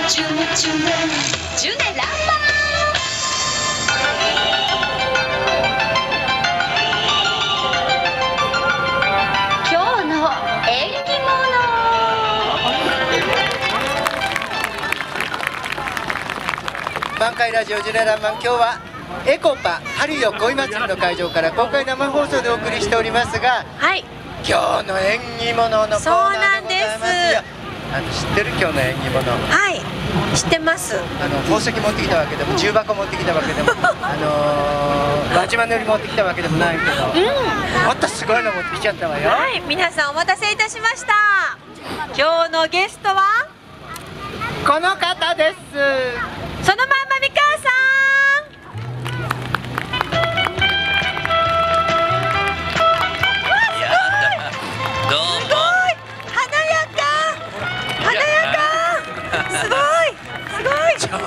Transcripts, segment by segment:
ジュネジュネジュネランマ今日の縁起物。 満開ラジオジュネランマン、今日はエコパ春よ恋祭りの会場から公開生放送でお送りしておりますが、 はい、 今日の縁起物のコーナーでございますよ。知ってる今日の縁起物？ はい、知ってます。 宝石持ってきたわけでも重箱持ってきたわけでも輪島塗り持ってきたわけでもないけど、もっとすごいの持ってきちゃったわよ。 はい、皆さんお待たせいたしました。今日のゲストはこの方です。 そのまんまみかんさん。 どうも。 すごい華やか華やかすごいすごいすごい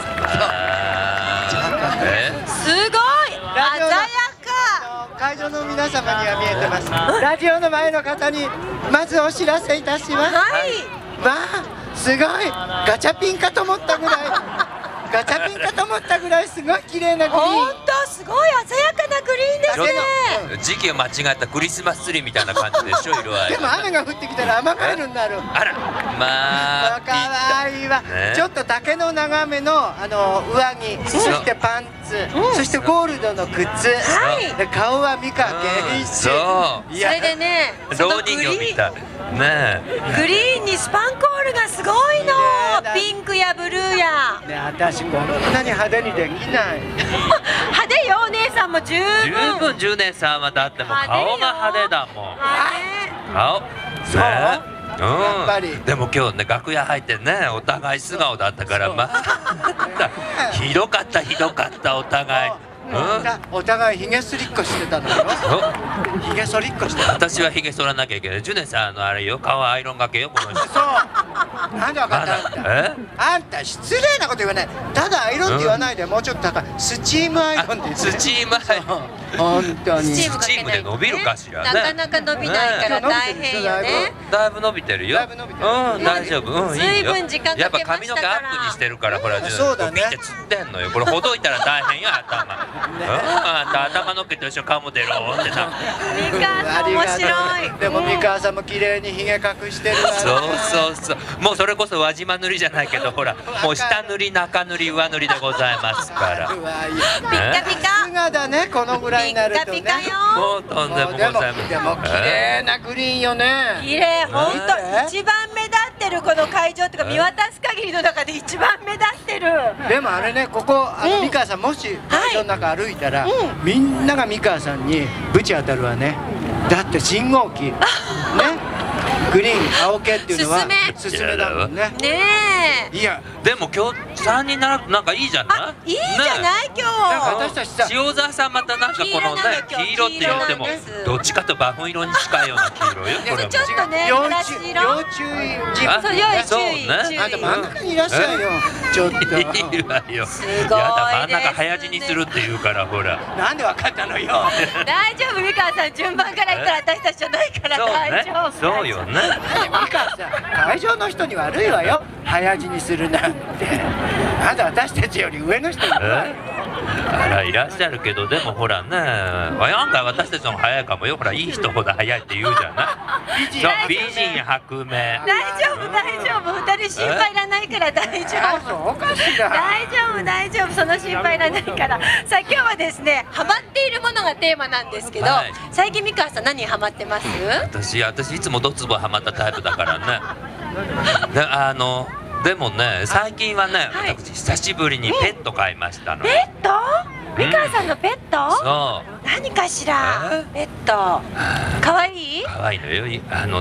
鮮やか。 会場の皆様には見えてます。ラジオの前の方にまずお知らせいたします。 はい、 わあ、すごいガチャピンかと思ったぐらいガチャピンかと思ったぐらいすごい綺麗なグリーン。 本当すごい鮮やかなグリーンですね。 時期を間違ったクリスマスツリーみたいな感じでしょ、色合い。 でも雨が降ってきたら雨カエルになる。 あら、まあかわいいわ、ね、ちょっと丈の長めの上着、そしてパンツ、そしてゴールドの靴、で顔は美川憲一。 それでね、 老人形みたいね。 グリーンにスパンコールがすごいの。ピンクやブルーや。 ね、私こんなに派手にできない。 派手よ、お姉さんも十分。 ジュネさんはだってもう顔が派手だもん。顔。 そう。やっぱりでも今日ね、楽屋入ってね、お互い素顔だったからまあひどかったお互い。 お互いひげすりっこしてたのよ。ひげ剃りっこしてた。 私はひげ剃らなきゃいけない。ジュネさんあれよ、顔アイロンがけよこの人。 そう。なんでわかったあんた失礼なこと言わない。ただアイロンって言わないで、もうちょっと高いスチームアイロンって言って。 スチームアイロン。 本当に。 スチームで伸びるかしらね。 なかなか伸びないから大変よね。 だいぶ伸びてるよ。大丈夫。 随分時間かけましたから。 やっぱ髪の毛アップにしてるから、ほら、 そうだね。 ピってつってんのよ。これほどいたら大変よ、頭。頭の毛と一緒かも出ろってな。 みかんさん面白い。 でもみかんさんも綺麗にひげ隠してるわ。 そう。もうそれこそ輪島塗りじゃないけど、ほら、もう下塗り中塗り上塗りでございますから。 ピカピカ。 さすがだね、このぐらいになるとね。 ピカピカよ。 もうとんでもございません。 でも綺麗なグリーンよね。 綺麗、本当一番目立ってるこの会場とか見渡す限りの中で一番目立ってる。 でもあれね、ここみかんさんもし会場の中歩いたら、みんながみかんさんにぶち当たるわね。だって信号機ね、グリーン青系っていうのはすすめだもんね。 ねえ。 いやでも今日3人ならなんかいいじゃない。 いいじゃない今日。 私たちさ、 塩沢さんまたなんかこのね、黄色って言ってもどっちかとバフン色に近いような黄色よ。これちょっとね、 要ブラシ色。 注意自分。 そう、要注意。 あんた真ん中にいらっしゃいよ。ちょっと。 いるわよ。 すごい。 やだ、真ん中早死にするって言うからほら。 なんでわかったのよ。 大丈夫、みかんさん順番から言ったら私たちじゃないから大丈夫。 そうよね。 みかんさん、会場の人に悪いわよ。早死にするなんて。まだ私たちより上の人いるわよ。 あら、いらっしゃるけど、でもほらね、案外私たちの方が早いかもよ。ほら、いい人ほど早いって言うじゃない。そう、美人薄命。 大丈夫大丈夫、二人心配いらないから大丈夫。 そうかしら。 大丈夫、その心配いらないから。さあ今日はですね、ハマっているものがテーマなんですけど、最近みかんさん何ハマってます？ 私いつもドツボハマったタイプだからね。でもね、最近はね、私久しぶりにペット飼いましたの。 ペット？みかんさんのペット？ そう。 何かしら？ペット。可愛い？ 可愛いのよ。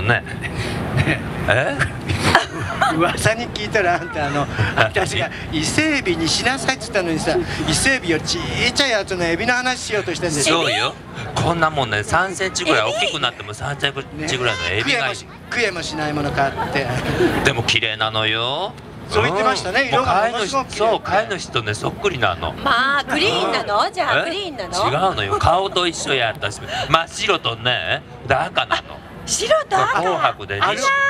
噂に聞いたら、あんた私が伊勢エビにしなさいっつったのにさ、伊勢エビよちっちゃいやつのエビの話しようとしてんでしょ。 そうよ。こんなもんね、3センチぐらい大きくなっても3センチぐらいのエビが食えもしないもの買って。 でも綺麗なのよ。 そう言ってましたね。色がものすごく綺麗。 そう、飼い主とねそっくりなの。 まあグリーンなの？じゃあグリーンなの？ 違うのよ。顔と一緒やったし、真っ白とね赤なの。 白と赤。 紅白で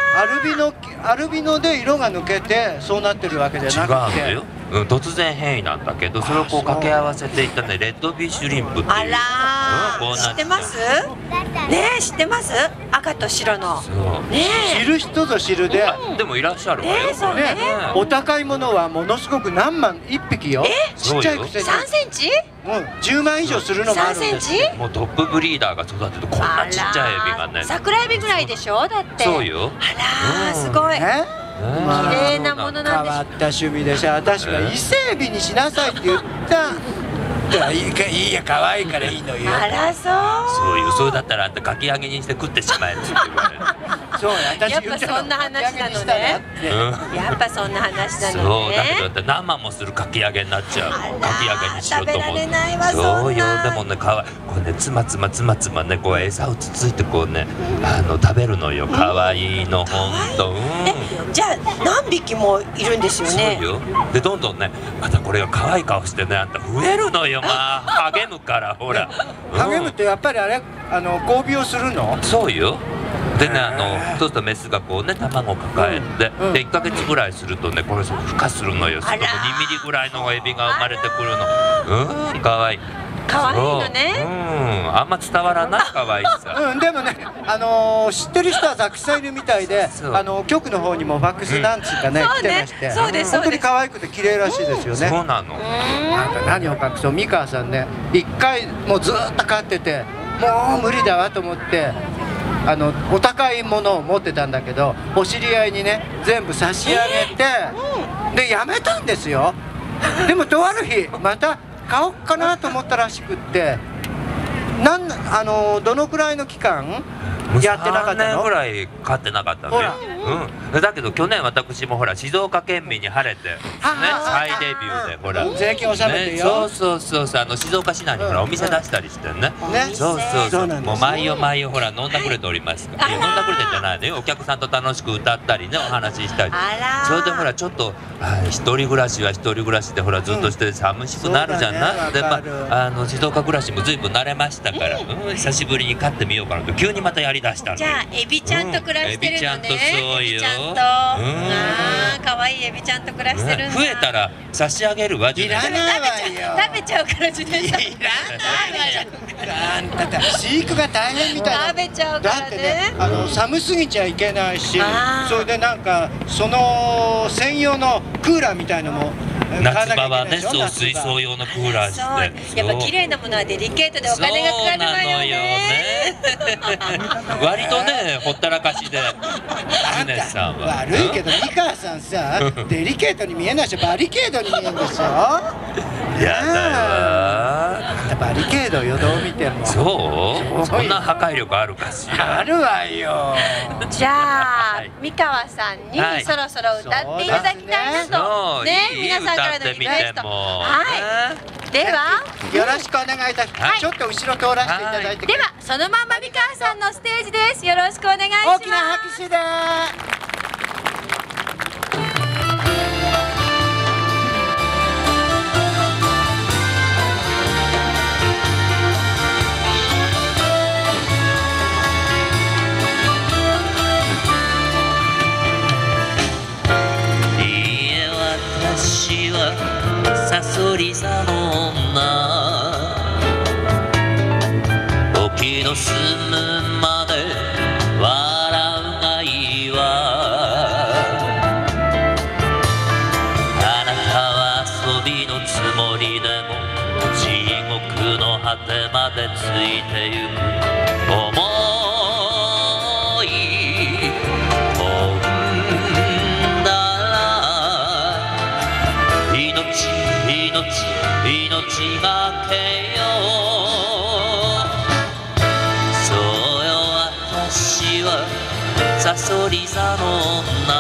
アルビノで色が抜けてそうなってるわけじゃなくて。 違うのよ。突然変異なんだけど、それをこう掛け合わせていったね、レッドフィッシュリンプっていう。 あら知ってます？ねえ知ってます？赤と白の。ね知る人ぞ知るで。 でもいらっしゃるわよ。 そうね。 お高いものはものすごく何万1匹よ。ちっちゃいくせに。 3センチ ？10万以上するのもあるんです。 もうトップブリーダーが育てるこんなちっちゃいエビがね。 桜エビぐらいでしょだって。そうよ。あらすごい。綺麗なものなんです。 変わった趣味でしょ。私が伊勢エビにしなさいって言った。いいや可愛いからいいのよ。 あらそう。 そういうそれだったらあんたかき揚げにして食ってしまえって言われる。 そう私やっぱそんな話なのね。やっぱそんな話なのね。 そうだけど生もするかき揚げになっちゃう。かき揚げにしようと思う。 食べられないわそうよ。でもね可愛い。これねつまつまねこう餌をつついてこうね食べるのよ。可愛いの本当。 じゃあ何匹もいるんですよね。 そうよ。でどんどんねまたこれが可愛い顔してねあんた増えるのよ。まあ励むからほら。 励むってやっぱりあれ交尾をするの？ そうよ。でねそうするとメスがこうね卵を抱えて、で1ヶ月ぐらいするとねこれ孵化するのよ。すると2ミリぐらいのエビが生まれてくるの。可愛い。 可愛いのね。 あんま伝わらない可愛さ。 でもね知ってる人はたくさんいるみたいで、局の方にもファックスなんつうかね来てまして、本当に可愛くて綺麗らしいですよね。 そうなの。 あんた何を隠そう三川さんね1回もうずっと飼っててもう無理だわと思って。お高いものを持ってたんだけどお知り合いにね全部差し上げて、でやめたんですよ。でもとある日また買おうかなと思ったらしくってどのくらいの期間やってなかったの？ 3年ぐらい買ってなかったのよ。だけど去年私もほら静岡県民に晴れてね再デビューでほら税金納めてよ。 そう静岡市内にほらお店出したりしてね。そうもう毎夜ほら飲んだくれておりますから。飲んだくれてんじゃないのよ。お客さんと楽しく歌ったりねお話ししたり。それでほらちょっと一人暮らしは一人暮らしでほらずっとして寂しくなるじゃない。で静岡暮らしも随分慣れましたから久しぶりに飼ってみようかなと急にまたやりだしたの。 じゃあエビちゃんと暮らしてるのね。 エビちゃんとそうよ。 可愛いエビちゃんと暮らしてるんだ。 増えたら差し上げるわ。 いらないわよ。 食べちゃうから自転車。いらないわ。あんた飼育が大変みたいな。 食べちゃうからね。 だってね寒すぎちゃいけないし、それでなんかその専用のクーラーみたいのも。 夏場はねそう水槽用のクーラーして。 やっぱ綺麗なものはデリケートでお金がかかるわよね。 割とねほったらかしでジュネさんは悪いけど三川さんさデリケートに見えないしバリケードに見えるんですよ。 やだよ。 あんたバリケードよどう見ても。 そうそんな破壊力あるかしら。 あるわよ。 じゃあ三川さんにそろそろ歌っていただきたいなとね皆さんからのリクエスト。ではよろしくお願いいたします。ちょっと後ろ通らせていただいて。 ではそのまんま三川さんのステージです。よろしくお願いします。 大きな拍手で。 私はさそり座の女沖の澄むまで笑うがいいわ。あなたは遊びのつもりでも地獄の果てまでついてゆく思い飛んだ命がけよ。そうよ私はさそり座の女。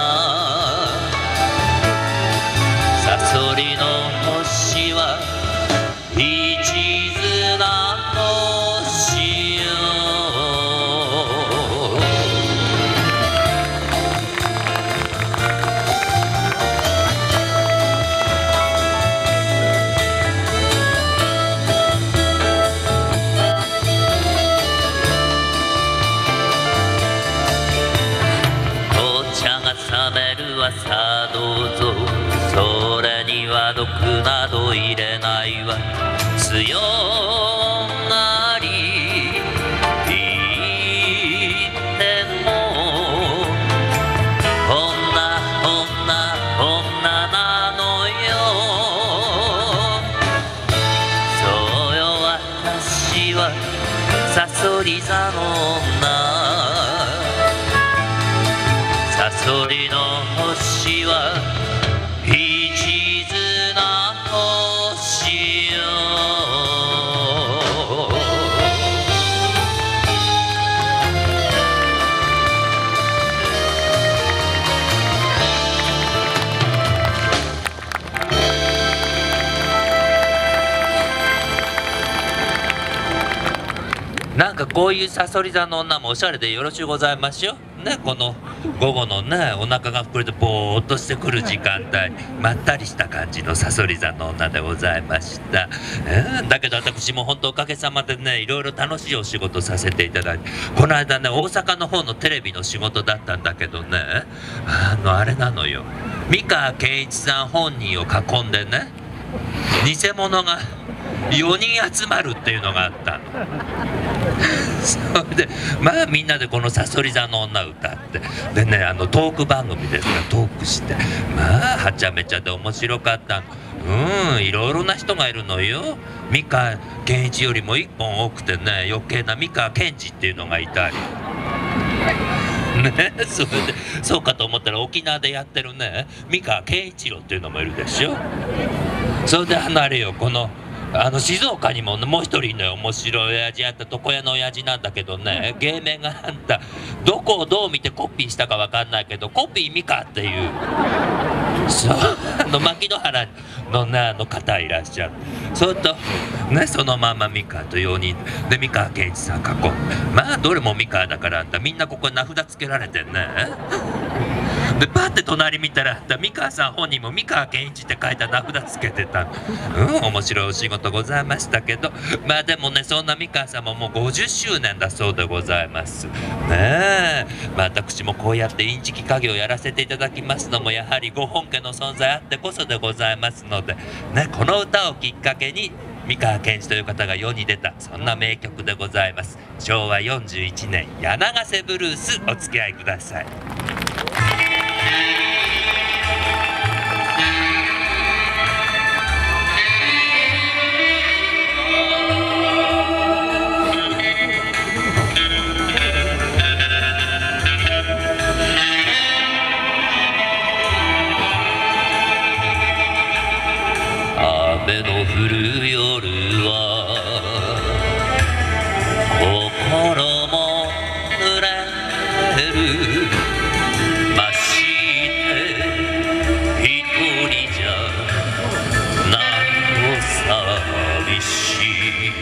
さそりの星は一途な星よ。 力など入れないわ強がり言っても女なのよそうよ私はさそり座の女さそりの星は一途な星よなんかこういうさそり座の女もおしゃれでよろしゅうございますよね、この午後のねお腹が膨れてぼーっとしてくる時間帯まったりした感じのさそり座の女でございました、だけど私も本当おかげさまでねいろいろ楽しいお仕事させていただいてこの間ね大阪の方のテレビの仕事だったんだけどねあれなのよ美川憲一さん本人を囲んでね偽物が4人集まるっていうのがあったのそれでまあみんなでこのさそり座の女歌ってでねトーク番組ですからトークしてまあはちゃめちゃで面白かったのいろいろな人がいるのよ美川憲一よりも1本多くてね余計な美川憲二っていうのがいたりねそれでそうかと思ったら沖縄でやってるね美川憲一郎っていうのもいるでしょそれであれよこの静岡にももう一人いるのよ面白い親父あった床屋の親父なんだけどね芸名があんたどこをどう見てコピーしたか分かんないけどコピーミカっていうそう牧之原のね方いらっしゃるそれとねそのままミカと4人で美川憲一さん囲んでまあどれもミカだからあんたみんなここに名札つけられてんねでパッて隣見たら美川さん本人も美川憲一って書いた名札つけてた面白いお仕事ございましたけどまあでもねそんな美川さんももう50周年だそうでございますねえまあ私もこうやってインチキ家業をやらせていただきますのもやはりご本家の存在あってこそでございますのでねこの歌をきっかけに美川憲一という方が世に出たそんな名曲でございます昭和41年柳ヶ瀬ブルースお付き合いください雨の降る夜は心も濡れるまして一人じゃなお寂しい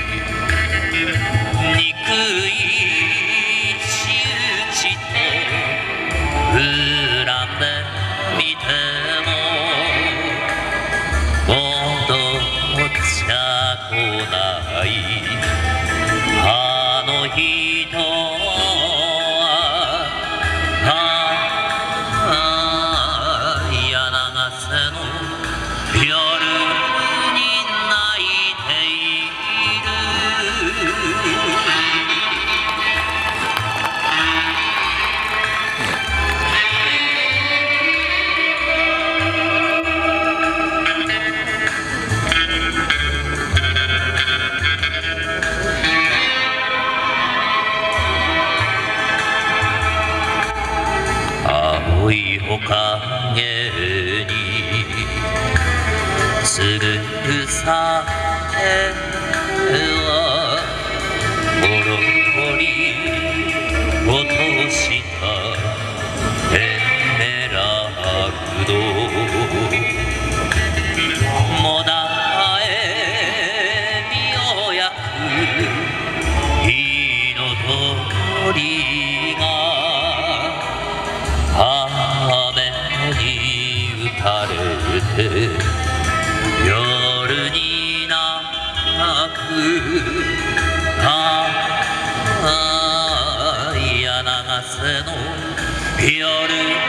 憎い仕打ちと恨んでみて来ないあの人は柳ヶ瀬の夜に泣いている青い木陰につるさてはもろこり落としたエメラルドもだえみを焼く火の鳥が雨に打たれて夜に泣く柳ヶ瀬の夜